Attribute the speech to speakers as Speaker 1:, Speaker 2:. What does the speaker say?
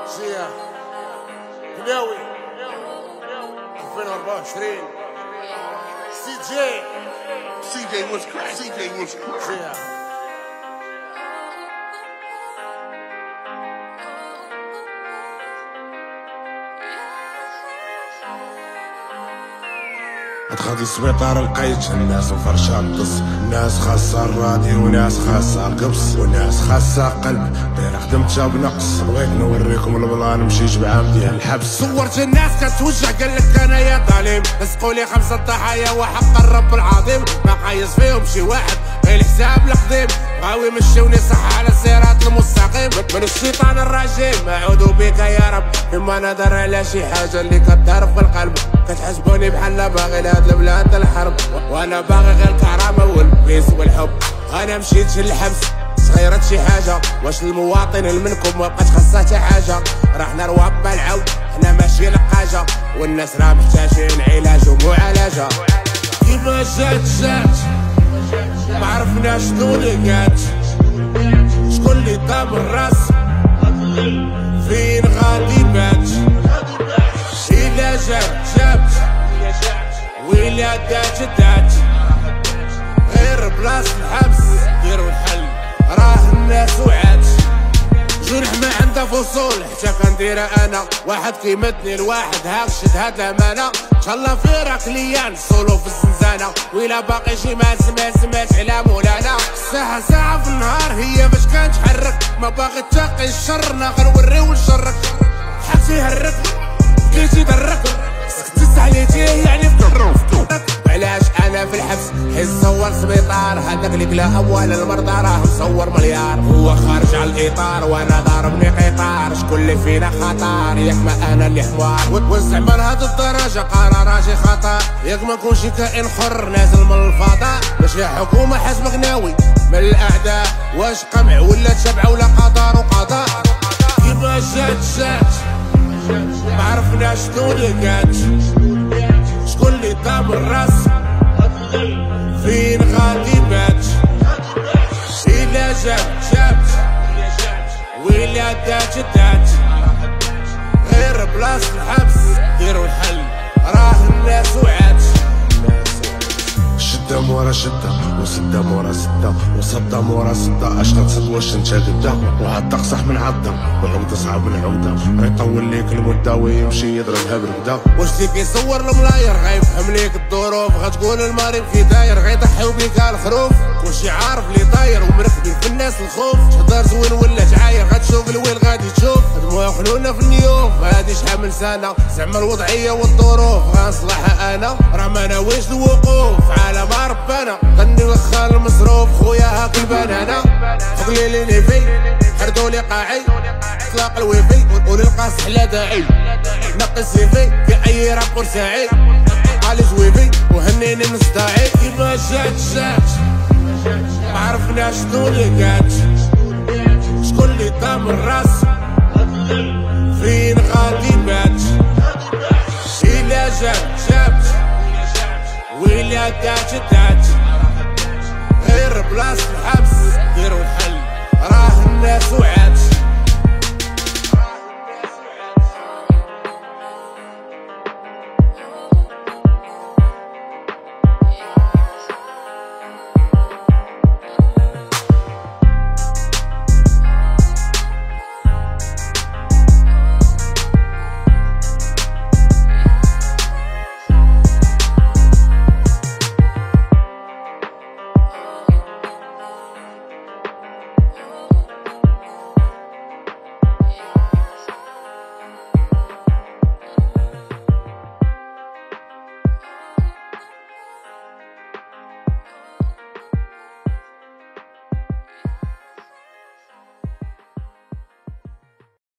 Speaker 1: شيا قناوي 2024 CJ was crazy.
Speaker 2: دخلت للسبيطار لقيت الناس مفرشة الدص، الناس خاصة الراديو وناس خاصة القبص وناس خاصة قلب داير خدمتها بنقص. بغيت نوريكم البلان مشيت بعام ديال الحبس.
Speaker 1: صورت الناس كتوجع قالك انا يا ظالم، لصقولي 5 ضحايا وحق الرب العظيم ما قايس فيهم شي واحد غير الحساب القديم. غاوي يمشيوني صح على الصراط المستقيم من الشيطان الرجيم. اعوذ بك يا رب مما نظر على شي حاجه اللي كتضرب في القلب. كتحسبوني بحال باغي لهاد البلاد الحرب وانا باغي غير الكرامه والبيس والحب. انا مشيت للحبس صغيرة شي حاجه، واش المواطن اللي منكم مبقاش خاصها حتى حاجه؟ راحنا رواب العود حنا ماشي لقاجه، والناس راه محتاجين علاج ومعالجه. كيما جات ما عرفناش شنو اللي قات، شكون اللي طاب الراس فين غادي بات. إلا جات وإلا دات غير بلاص الحبس ديرو الحل راه الناس وعات. جرح ما عندها فصول حتى كنديرها انا، واحد كيمتني الواحد هاك شد هاد الامانه. ان شاء الله في راكليان صولو في الزنزانه، ويلا باقي شي ما سمعت على مولانا. ساعه في النهار هي باش كنتحرك، ما باغي تاقي الشر غنوريو لشرك. حبسي هرك بقيتي درك سكتت عليتي يعني فكرك. علاش انا في الحبس حيت صور سبيطار، هذاك اللي كلا اموال المرضى راه مصور مليار. هو خارج على الاطار وانا ضاربني قطار، شكون اللي فينا خطر ياك ما انا اللي حمار. وزعما لهاد الدرجه قراراتي خطا، ياك ما نكونش كائن حر نازل من الفضاء. ماشي حكومه حسب قناوي من الاعداء، واش قمع ولا تشبع ولا قدر وقضاء. كيما جات ما عرفناش شنو اللي قات، شكون اللي طاب الراس فين غادي بات. إلا جات وإلا دات غير بلاص الحبس ديرو الحل راه الناس وعات.
Speaker 2: شدة مورا شدة وسدة مورا سدة وصدة مورا صدة. اش غتصد واش انت قدا وعضك صح من عضة والعودة صعب من العودة. راه يطول ليك المدة ويمشي يضربها بالبدا.
Speaker 1: واش اللي كيصور الملاير غيفهم ليك الظروف، غتقول المريض كي داير غيضحيو بيك الخروف. واش عارف لي طاير ومركبين في الناس الخوف، تهضر زوين ولا تعاير غتشوف الويل غادي تشوف. دموع خلونا في النيوف هادي شحال من سنة، زعما الوضعية والظروف غنصلحها انا. راه ما ناويش الوقوف على ما ربنا، غني وخا المصروف خويا هاك البنانة. فوقلي لي نيفي حردولي قاعي اطلاق الويفي وللقاصح لا داعي. نقي السيفي في اي رابور ساعي قالي زويفي وهنيني مصداعي. كيما جات ما عرفناش شنو اللي قات، شكون اللي طاب الراس فين غادي بات. إلا جات وإلا دات غير بلاص